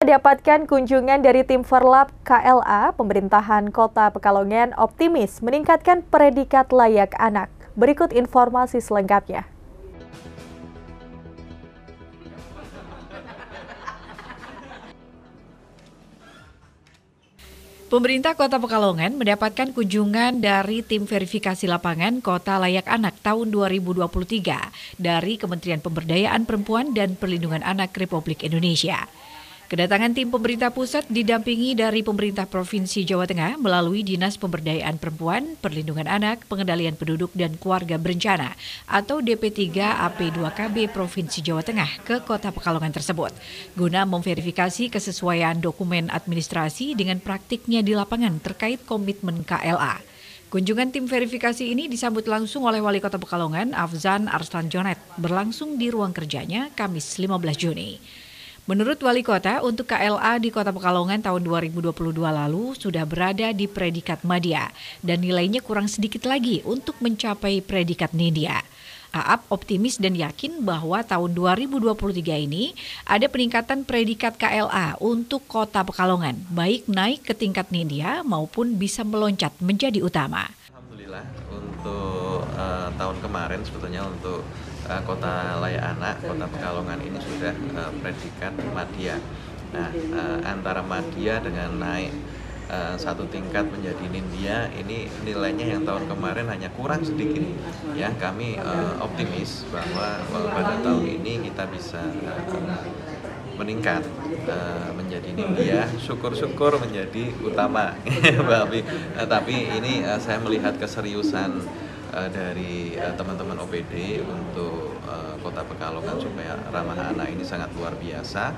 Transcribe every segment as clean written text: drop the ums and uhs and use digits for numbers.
mendapatkan kunjungan dari tim Verlab KLA, pemerintahan Kota Pekalongan optimis meningkatkan predikat layak anak. Berikut informasi selengkapnya. Pemerintah Kota Pekalongan mendapatkan kunjungan dari tim verifikasi lapangan Kota Layak Anak tahun 2023 dari Kementerian Pemberdayaan Perempuan dan Perlindungan Anak Republik Indonesia. Kedatangan tim pemerintah pusat didampingi dari pemerintah Provinsi Jawa Tengah melalui Dinas Pemberdayaan Perempuan, Perlindungan Anak, Pengendalian Penduduk dan Keluarga Berencana atau DP3 AP2KB Provinsi Jawa Tengah ke Kota Pekalongan tersebut, guna memverifikasi kesesuaian dokumen administrasi dengan praktiknya di lapangan terkait komitmen KLA. Kunjungan tim verifikasi ini disambut langsung oleh Wali Kota Pekalongan, Afzan Arslan Jonet, berlangsung di ruang kerjanya Kamis 15 Juni. Menurut Wali Kota, untuk KLA di Kota Pekalongan tahun 2022 lalu sudah berada di predikat Madya dan nilainya kurang sedikit lagi untuk mencapai predikat Nindya. Aap optimis dan yakin bahwa tahun 2023 ini ada peningkatan predikat KLA untuk Kota Pekalongan, baik naik ke tingkat Nindya maupun bisa meloncat menjadi utama. Alhamdulillah untuk tahun kemarin sebetulnya untuk Kota Layak Anak, Kota Pekalongan ini sudah predikat Madya. Nah, antara Madya dengan naik satu tingkat menjadi Nindya, ini nilainya yang tahun kemarin hanya kurang sedikit. Ya, kami optimis bahwa pada tahun ini kita bisa meningkat menjadi Nindya, syukur-syukur menjadi utama. Tapi ini saya melihat keseriusan dari teman-teman OPD untuk Kota Pekalongan supaya ramah anak ini sangat luar biasa.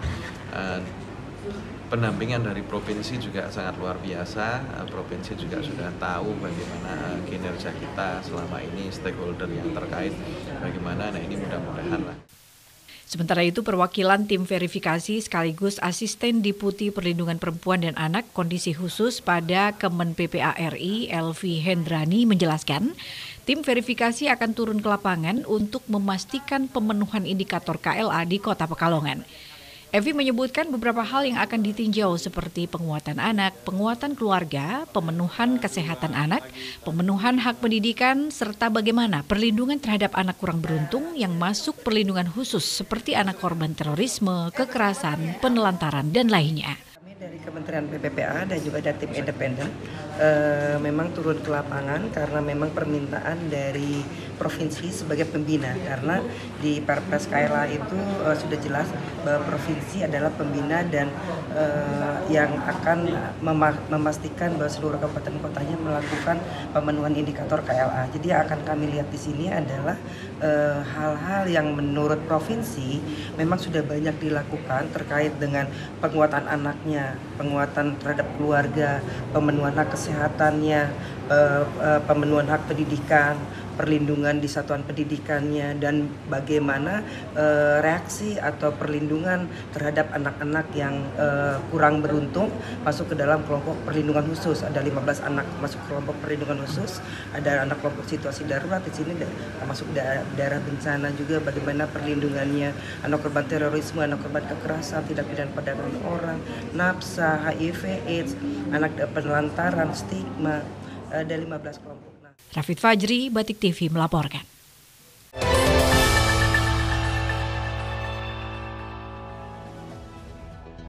Pendampingan dari provinsi juga sangat luar biasa. Provinsi juga sudah tahu bagaimana kinerja kita selama ini, stakeholder yang terkait bagaimana. Nah, ini mudah-mudahan lah. Sementara itu, perwakilan tim verifikasi sekaligus Asisten Deputi Perlindungan Perempuan dan Anak Kondisi Khusus pada Kemen PPA RI, Elvi Hendrani menjelaskan, tim verifikasi akan turun ke lapangan untuk memastikan pemenuhan indikator KLA di Kota Pekalongan. Evi menyebutkan beberapa hal yang akan ditinjau seperti penguatan anak, penguatan keluarga, pemenuhan kesehatan anak, pemenuhan hak pendidikan, serta bagaimana perlindungan terhadap anak kurang beruntung yang masuk perlindungan khusus seperti anak korban terorisme, kekerasan, penelantaran, dan lainnya. Dari Kementerian PPPA dan juga dari tim independen memang turun ke lapangan karena memang permintaan dari provinsi sebagai pembina, karena di Perpres KLA itu sudah jelas bahwa provinsi adalah pembina dan yang akan memastikan bahwa seluruh kabupaten kotanya melakukan pemenuhan indikator KLA. Jadi yang akan kami lihat di sini adalah hal-hal yang menurut provinsi memang sudah banyak dilakukan terkait dengan penguatan anaknya, penguatan terhadap keluarga, pemenuhan hak kesehatannya, pemenuhan hak pendidikan, perlindungan di satuan pendidikannya, dan bagaimana reaksi atau perlindungan terhadap anak-anak yang kurang beruntung masuk ke dalam kelompok perlindungan khusus. Ada 15 anak masuk kelompok perlindungan khusus, ada anak kelompok situasi darurat di sini masuk daerah bencana juga, bagaimana perlindungannya anak korban terorisme, anak korban kekerasan, tindak pidana perdagangan orang, nafsa, HIV, AIDS, anak penelantaran, stigma, ada 15 kelompok. Rafid Fajri, Batik TV melaporkan.